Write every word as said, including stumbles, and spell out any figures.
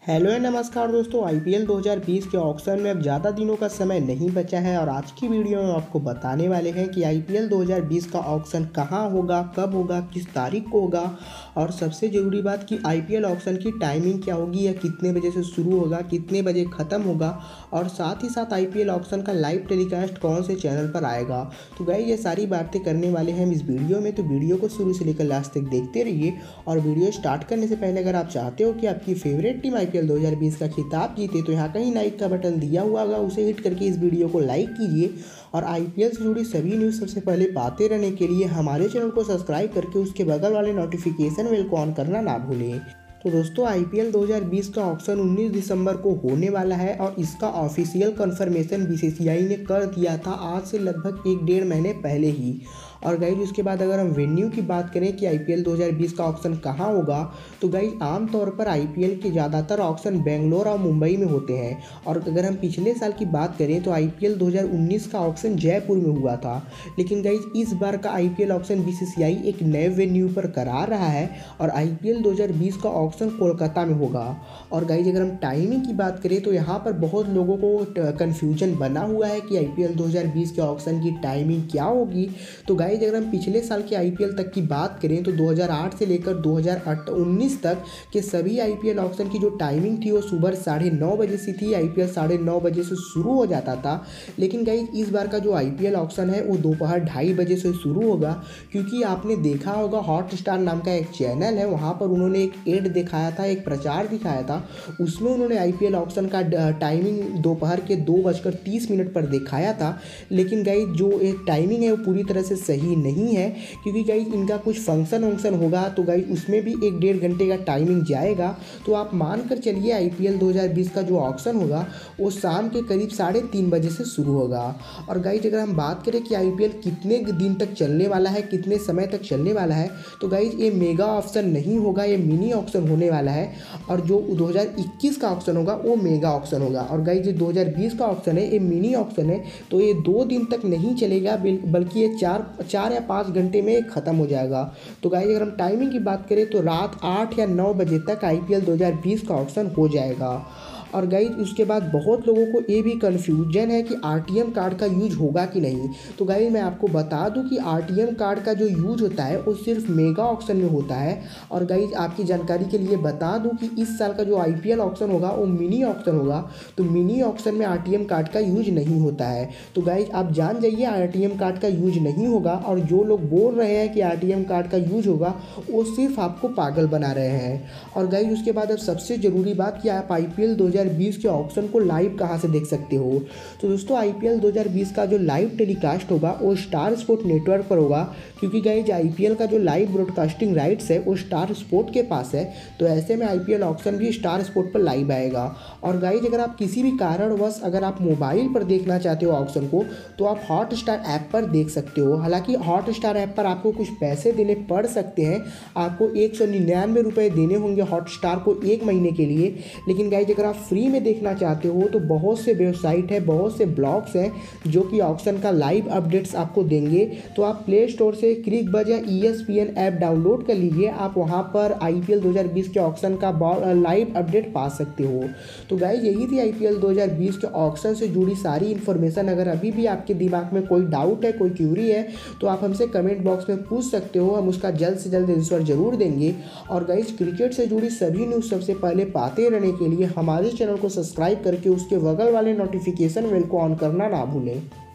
Hello and नमस्कार दोस्तों। IPL दो हज़ार बीस के ऑक्शन में अब ज़्यादा दिनों का समय नहीं बचा है और आज की वीडियो में आपको बताने वाले हैं कि आईपीएल दो हज़ार बीस का ऑक्शन कहां होगा, कब होगा, किस तारीख को होगा और सबसे ज़रूरी बात कि आईपीएल ऑक्शन की टाइमिंग क्या होगी या कितने बजे से शुरू होगा, कितने बजे ख़त्म होगा और साथ ही साथ आईपीएल ऑक्शन का लाइव टेलीकास्ट कौन से चैनल पर आएगा। तो गाइस ये सारी बातें करने वाले हैं हम इस वीडियो में, तो वीडियो को शुरू से लेकर लास्ट तक देखते रहिए। और वीडियो स्टार्ट करने से पहले अगर आप चाहते हो कि आपकी फेवरेट टीम आईपीएल दो हज़ार बीस का खिताब जीते तो यहाँ कहीं लाइक का बटन दिया हुआ होगा, उसे हिट करके इस वीडियो को लाइक कीजिए। और आईपीएल से जुड़ी सभी न्यूज़ सबसे पहले पाते रहने के लिए हमारे चैनल को सब्सक्राइब करके उसके बगल वाले नोटिफिकेशन बेल को ऑन करना ना भूलें। तो दोस्तों आईपीएल दो हज़ार बीस का ऑक्शन उन्नीस दिसंबर को होने वाला है और इसका ऑफिशियल कंफर्मेशन बीसीसीआई ने कर दिया था आज से लगभग एक डेढ़ महीने पहले ही। और गाइज उसके बाद अगर हम वेन्यू की बात करें कि आईपीएल दो हज़ार बीस का ऑक्शन कहाँ होगा, तो गाइज आमतौर पर आईपीएल के ज़्यादातर ऑक्शन बेंगलोर और मुंबई में होते हैं। और अगर हम पिछले साल की बात करें तो आईपीएल दो हज़ार उन्नीस का ऑक्शन जयपुर में हुआ था, लेकिन गाइज इस बार का आईपीएल ऑक्शन बीसीसीआई एक नए वेन्यू पर करा रहा है और आईपीएल दो हज़ार बीस का ऑक्शन कोलकाता में होगा। और गाइज अगर हम टाइमिंग की बात करें तो यहाँ पर बहुत लोगों को कन्फ्यूजन बना हुआ है कि आईपीएल दो हज़ार बीस के ऑक्शन की टाइमिंग क्या होगी। तो गाइज अगर हम पिछले साल के आईपीएल तक की बात करें तो दो हज़ार आठ से लेकर दो हज़ार उन्नीस तक के सभी आईपीएल ऑक्शन की जो टाइमिंग थी वो सुबह साढ़े नौ बजे से थी। आईपीएल साढ़े नौ बजे से शुरू हो जाता था, लेकिन गाइज इस बार का जो आईपीएल ऑक्शन है वो दोपहर ढाई बजे से शुरू होगा, क्योंकि आपने देखा होगा हॉटस्टार नाम का एक चैनल है, वहाँ पर उन्होंने एक एड दिखाया था, एक प्रचार दिखाया था, उसमें उन्होंने आईपीएल ऑक्शन का टाइमिंग दोपहर के दो बजकर तीस मिनट पर दिखाया था। लेकिन गाइज जो एक टाइमिंग है वो पूरी तरह से सही नहीं है, क्योंकि गाइज इनका कुछ फंक्शन वंक्शन होगा तो गाइज उसमें भी एक डेढ़ घंटे का टाइमिंग जाएगा। तो आप मान कर चलिए आईपीएल दो हज़ार बीस का जो ऑक्शन होगा वो शाम के करीब साढ़े तीन बजे से शुरू होगा। और गाइज अगर हम बात करें कि आईपीएल कितने दिन तक चलने वाला है, कितने समय तक चलने वाला है, तो गाइज ये मेगा ऑक्शन नहीं होगा, ये मिनी ऑक्शन होने वाला है। और जो दो हज़ार इक्कीस का ऑक्शन होगा वो मेगा ऑक्शन होगा। और गाइज जो दो हज़ार बीस का ऑक्शन है ये मिनी ऑक्शन है, तो ये दो दिन तक नहीं चलेगा, बल्कि ये चार चार या पाँच घंटे में ख़त्म हो जाएगा। तो गाइस अगर हम टाइमिंग की बात करें तो रात आठ या नौ बजे तक आईपीएल दो हज़ार बीस का ऑक्शन हो जाएगा। और गाइज उसके बाद बहुत लोगों को ये भी कन्फ्यूजन है कि आरटीएम कार्ड का यूज होगा कि नहीं। तो गाइज मैं आपको बता दूं कि आरटीएम कार्ड का जो यूज होता है वो सिर्फ मेगा ऑक्शन में होता है। और गाइज आपकी जानकारी के लिए बता दूं कि इस साल का जो आईपीएल ऑक्शन होगा वो मिनी ऑक्शन होगा, तो मिनी ऑक्शन में आरटीएम कार्ड का यूज नहीं होता है। तो गाइज आप जान जाइए आरटीएम कार्ड का यूज नहीं होगा, और जो लोग बोल रहे हैं कि आरटीएम कार्ड का यूज होगा वो सिर्फ आपको पागल बना रहे हैं। और गाइज उसके बाद अब सबसे ज़रूरी बात कि आप आईपीएल दो हज़ार बीस के ऑक्शन को लाइव कहां से देख सकते हो। तो दोस्तों आईपीएल दो हज़ार बीस का जो लाइव टेलीकास्ट होगा वो स्टार स्पोर्ट नेटवर्क पर होगा, क्योंकि गाइज आईपीएल का जो लाइव ब्रॉडकास्टिंग राइट्स है वो स्टार स्पोर्ट के पास है। तो ऐसे में आईपीएल ऑक्शन भी स्टार स्पोर्ट पर लाइव आएगा। और गाइज अगर आप किसी भी कारणवश अगर आप मोबाइल पर देखना चाहते हो ऑक्शन को तो आप हॉटस्टार ऐप पर देख सकते हो। हालांकि हॉटस्टार ऐप पर आपको कुछ पैसे देने पड़ सकते हैं, आपको एक सौ निन्यानवे रुपये देने होंगे हॉटस्टार को एक महीने के लिए। लेकिन गाइज अगर आप फ्री में देखना चाहते हो तो बहुत से वेबसाइट है, बहुत से ब्लॉग्स हैं जो कि ऑक्शन का लाइव अपडेट्स आपको देंगे। तो आप प्ले स्टोर से क्रिक बज या ईएसपीएन ऐप डाउनलोड कर लीजिए, आप वहां पर आईपीएल दो हज़ार बीस के ऑक्शन का लाइव अपडेट पा सकते हो। तो गाइज यही थी आईपीएल दो हज़ार बीस के ऑक्शन से जुड़ी सारी इन्फॉर्मेशन। अगर अभी भी आपके दिमाग में कोई डाउट है, कोई क्यूरी है, तो आप हमसे कमेंट बॉक्स में पूछ सकते हो, हम उसका जल्द से जल्द आंसर जरूर देंगे। और गाइज क्रिकेट से जुड़ी सभी न्यूज़ सबसे पहले पाते रहने के लिए हमारे चैनल को सब्सक्राइब करके उसके बगल वाले नोटिफिकेशन बेल को ऑन करना ना भूलें।